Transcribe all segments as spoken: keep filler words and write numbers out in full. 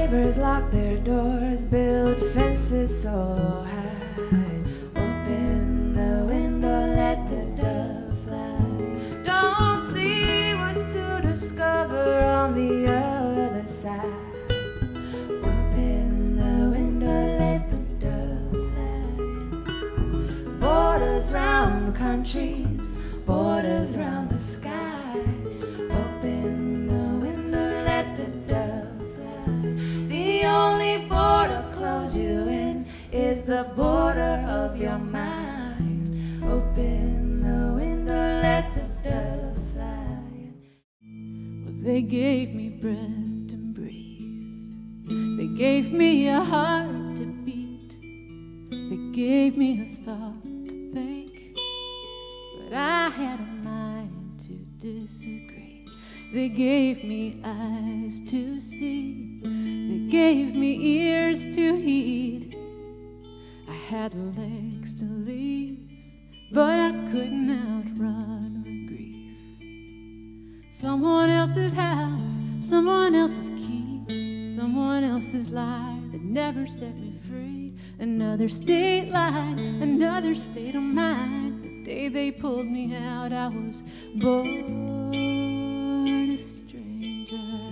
neighbors lock their doors, build fences so high. Open the window, let the dove fly. Don't see what's to discover on the other side. Open the window, let the dove fly. Borders round countries, borders round the skies. Open the window, let the dove fly. The only border close you in is the border of your mind. Open the window, let the dove fly. Well, they gave me breath to breathe. They gave me a heart to beat. They gave me a thought to think. But I had a mind to disagree. They gave me eyes to see. They gave me ears to heed. I had legs to leave, but I couldn't outrun the grief. Someone else's house, someone else's key, someone else's lie that never set me free. Another state line, another state of mind. The day they pulled me out, I was born a stranger.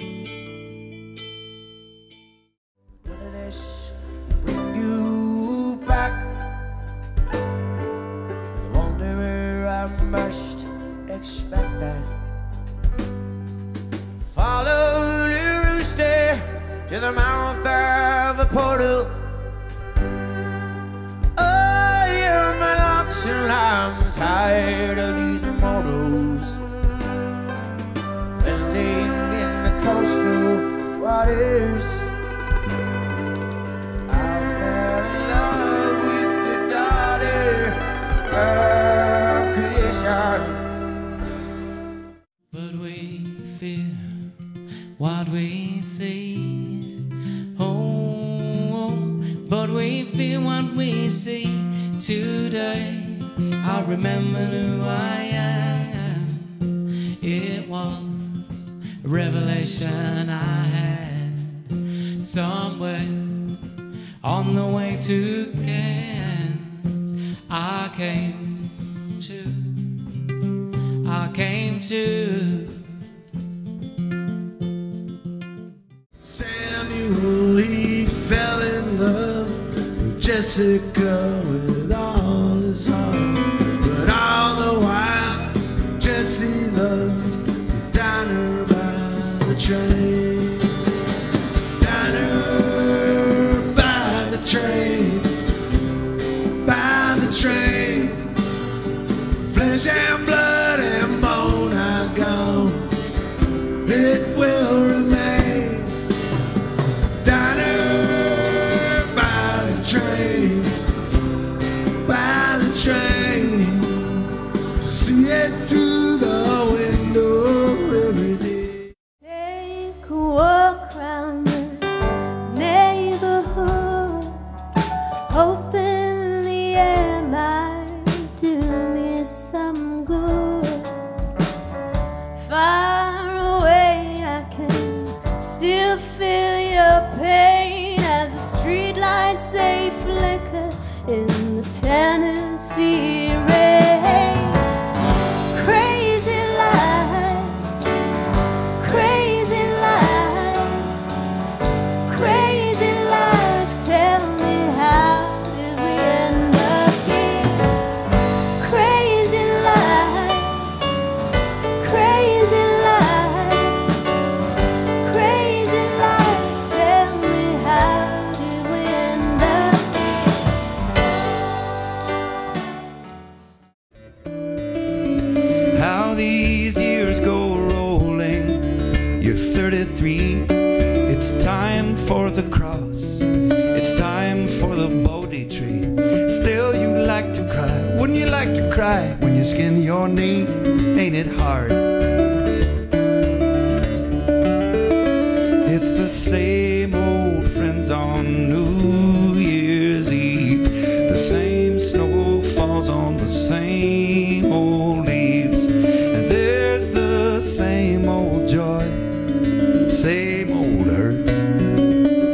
Will this bring you back? 'Cause I wonder where I must expect that. Follow the rooster to the mouth of the portal. Oh, you're my locks and I'm tired of these mortals bending in the coastal waters. I fell in love with the daughter of creation. But we fear what we see. Oh, but we fear what we see today. I remember who I am. It was a revelation I had somewhere on the way to Kent. I came to, I came to. Samuel, he fell in love with Jessica with all his heart. But all the while, Jesse loved the diner by the train. Diner by the train, by the train. Flesh and blood and bone are gone. It will remain. Diner by the train, by the train. See it through the window every day. Take a walk round the neighborhood, hoping the air might do me some good. Far away I can still feel your pain as the streetlights they flicker in the Tennessee rain. Crazy life, crazy life, crazy life. Tell me, how did we end up here? Crazy life, crazy life, crazy life. Tell me, how did we end up here? How these years go rolling. You're thirty-three. It's time for the cross. It's time for the Bodhi tree. Still you like to cry. Wouldn't you like to cry when you skin your knee? Ain't it hard? It's the same old friends on New Year's Eve. The same snow falls on the same old leaves. And there's the same old joy, same old hurt.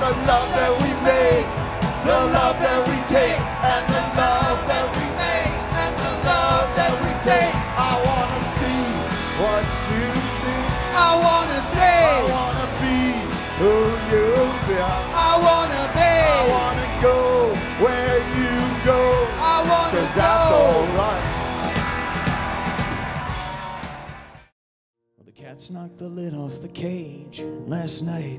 the love that we make, the love that we take, and the love that we make, and the love that we take. I wanna see what you see. I wanna say, I wanna be who you've been. I wanna be, I wanna go where you go. I wanna 'cause that's alright. Well, the cats knocked the lid off the cage last night.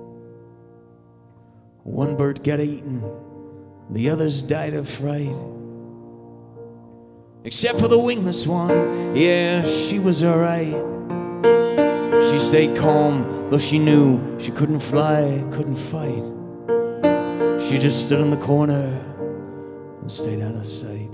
One bird got eaten, the others died of fright. Except for the wingless one, yeah, she was alright. She stayed calm, though she knew she couldn't fly, couldn't fight. She just stood in the corner and stayed out of sight.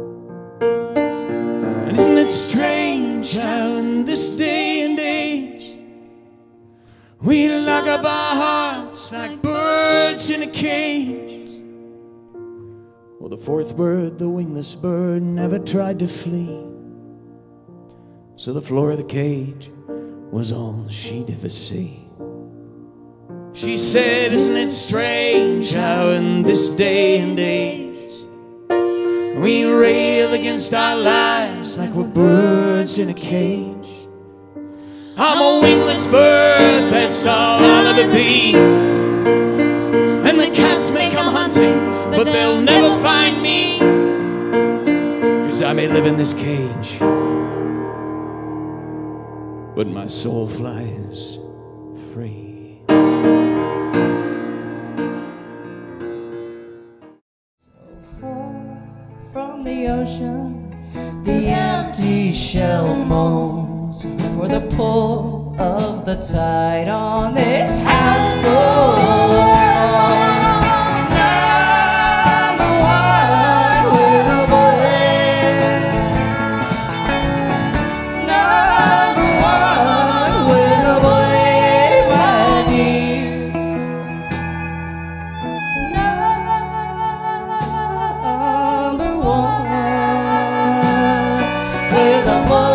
And isn't it strange how in this day and age we lock up our hearts like birds in a cage? Well, the fourth bird, the wingless bird, never tried to flee, so the floor of the cage was all she'd ever see. She said, isn't it strange how in this day and age we rail against our lives like we're birds in a cage? I'm a wingless bird, that's all I'll ever be. And the cats may come hunting, but they'll never find me. 'Cause I may live in this cage, but my soul flies free. From the ocean, the empty shell moans for the pull of the tide on this houseboat. Number one with a bullet. Number one with a bullet, my dear. Number one with a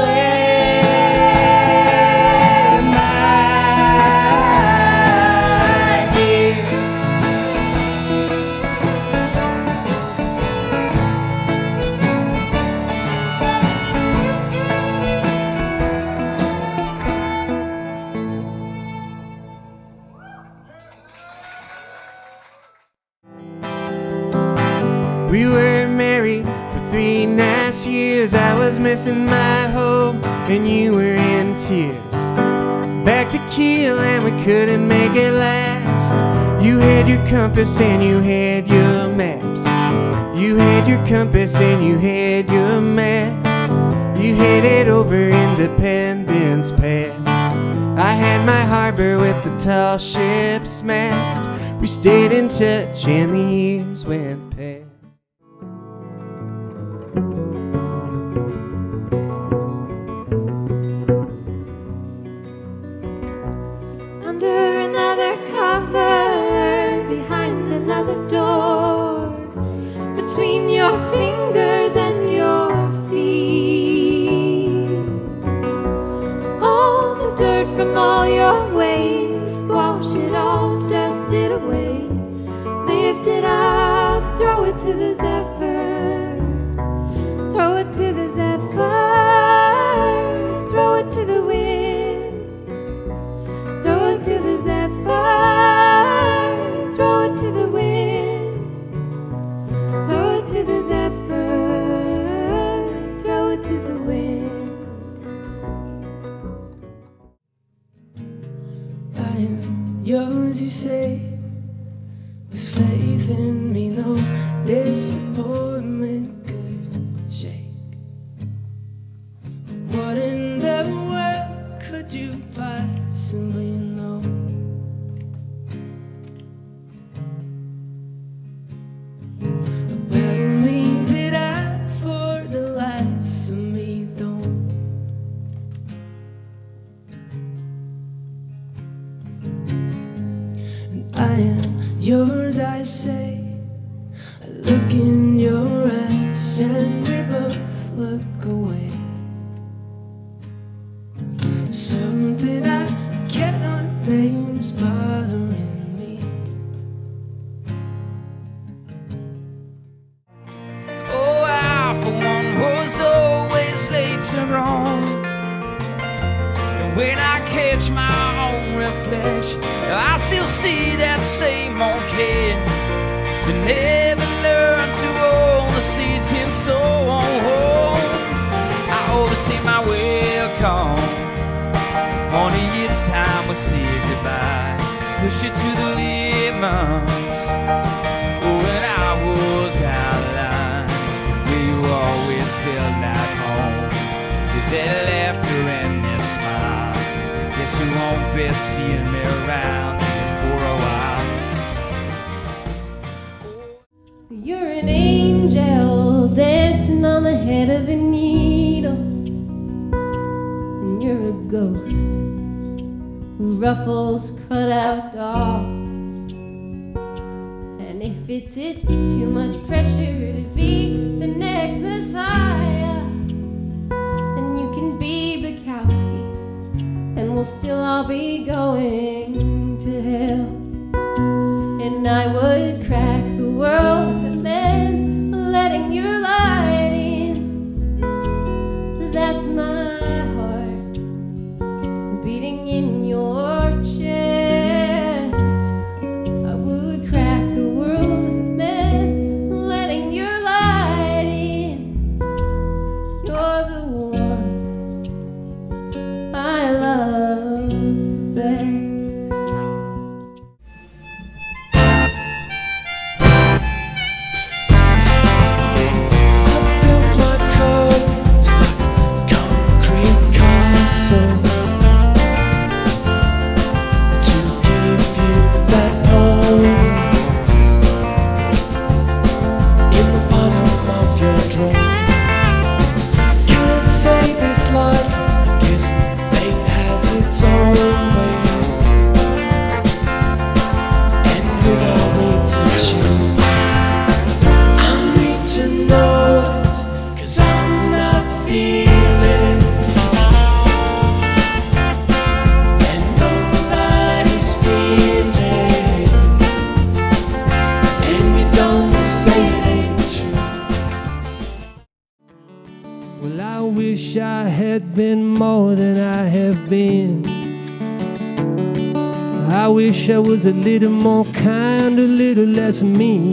bullet, my dear. We were married for three nice years. I was missing my home and you were in tears. Back to Kiel and we couldn't make it last. You had your compass and you had your maps. You had your compass and you had your maps. You headed over Independence Pass. I had my harbor with the tall ship's mast. We stayed in touch and the years went past. Under another cover, behind another door, between your fingers and your feet. All the dirt from all your ways, wash it off, dust it away. Lift it up, throw it to the zephyr. Throw it to the zephyr. Throw it to the wind. Throw it to the zephyr. Throw it to the wind. Throw it to the zephyr. Throw it to the wind. I am yours, you say, with faith in me, no disappointment could shake. What in the world could you possibly know? About me that I, for the life of me, don't. And I am yours, I say. I look in your eyes and we both look away. Something I cannot name's bothering me. catch my own reflection, I still see that same old kid that never learned to own the seeds in soul. I overstay my welcome, honey, it's time we say goodbye. Push it to the limits. When I was out of line, where you always felt like home, with that laughter and that smile. Guess you won't be seeing me around for a while. You're an angel dancing on the head of a needle, and you're a ghost who ruffles cutout dolls. And if it's it too much pressure to be the next Messiah, then you can be Bukowski, and we'll still all be going to hell. And I would crack the world if it meant letting your light in. That's my heart beating in your chest. I would crack the world if it meant letting your light in. You're the one I love the best. Well, I wish I had been more than I have been. I wish I was a little more kind, a little less mean.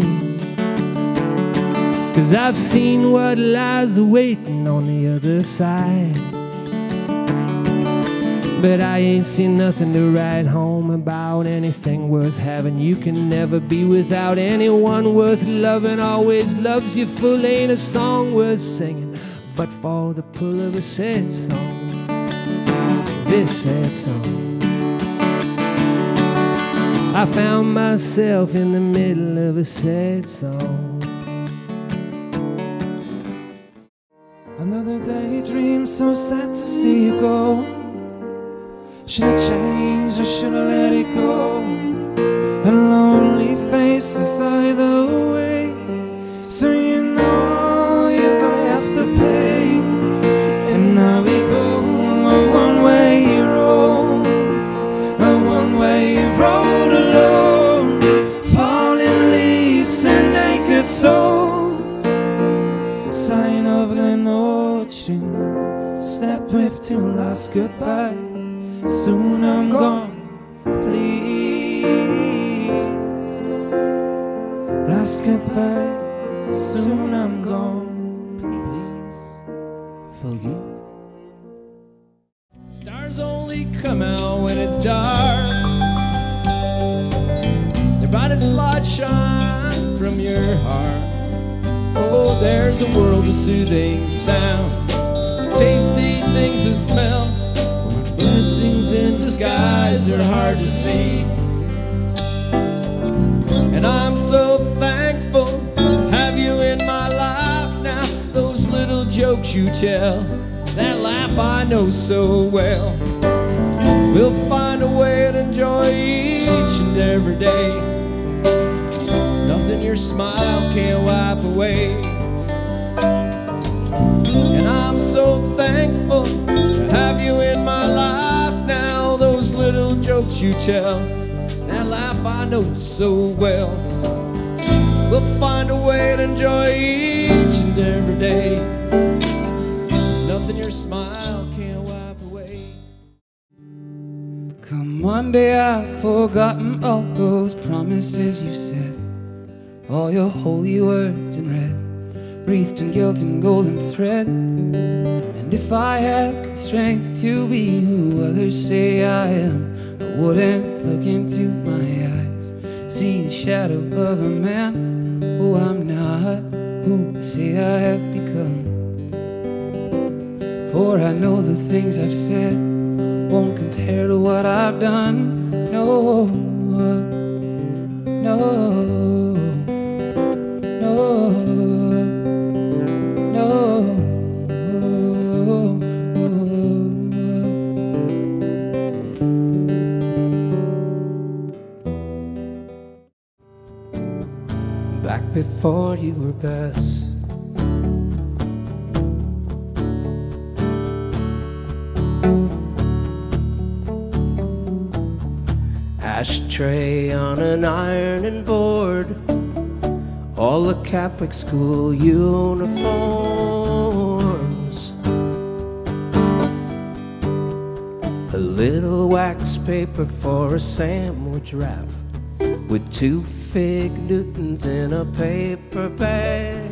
'Cause I've seen what lies waiting on the other side. But I ain't seen nothing to write home about, anything worth having. You can never be without anyone worth loving. Always loves you full, ain't a song worth singing but for the pull of a sad song, this sad song. I found myself in the middle of a sad song. Another daydream, so sad to see you go. Should've changed or should've let it go. A lonely face is either way, so you know you're gonna have to pay. And now we go a one-way road, a one-way road alone. Falling leaves and naked souls, sign of Glen Ocean, step with till last goodbye. Soon I'm gone, please. Last goodbye. Soon I'm gone, please. Forgive. Stars only come out when it's dark. Their brightest light shine from your heart. Oh, there's a world of soothing sounds, tasty things that smell. Blessings in disguise are hard to see. And I'm so thankful to have you in my life now. Those little jokes you tell, that laugh I know so well. We'll find a way to enjoy each and every day. There's nothing your smile can't wipe away. And I'm so thankful to have you in my life now. Those little jokes you tell, that laugh I know so well. We'll find a way to enjoy each and every day. There's nothing your smile can't wipe away. one day I've forgotten all those promises you said, all your holy words in red, wreathed in guilt and golden thread. And if I had the strength to be who others say I am, I wouldn't look into my eyes, see the shadow of a man. Oh, I'm not who they say I have become. For I know the things I've said won't compare to what I've done. No, no, no, no. Back before you were best, ashtray on an ironing board, all the Catholic school uniforms, a little wax paper for a sandwich wrap, with two fig Newtons in a paper bag.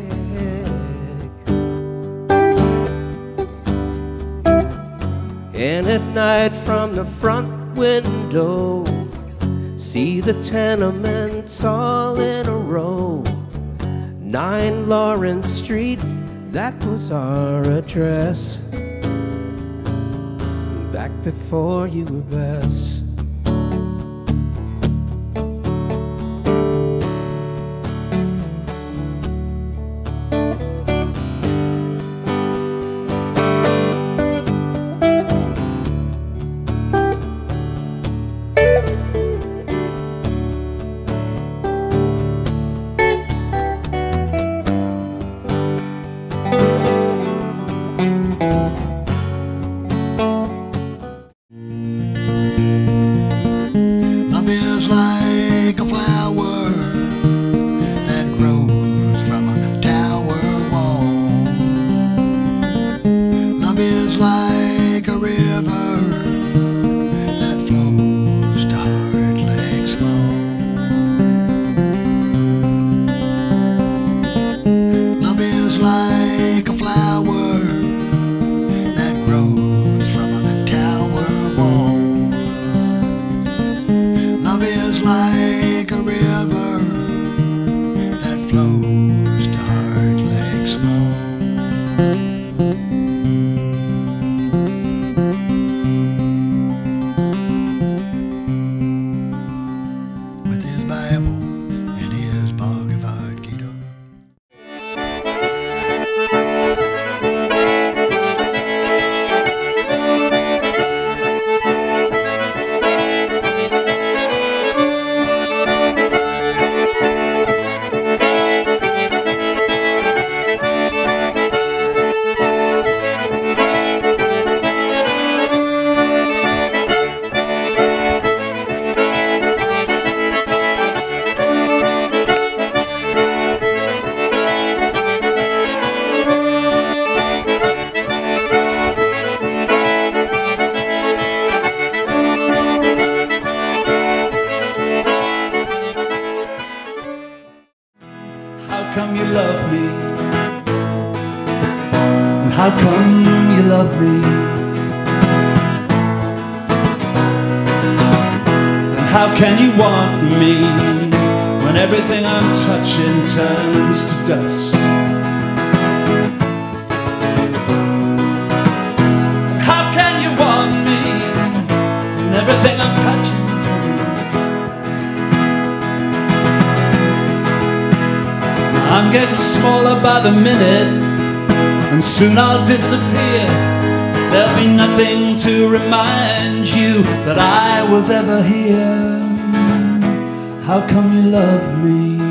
And at night from the front window, see the tenements all in a row. Nine Lawrence Street, that was our address. Back before you were best. How come you love me? And how come you love me? And how can you want me when everything I'm touching turns to dust? And how can you want me when everything I'm touching I'm getting smaller by the minute, and soon I'll disappear. There'll be nothing to remind you that I was ever here. How come you love me?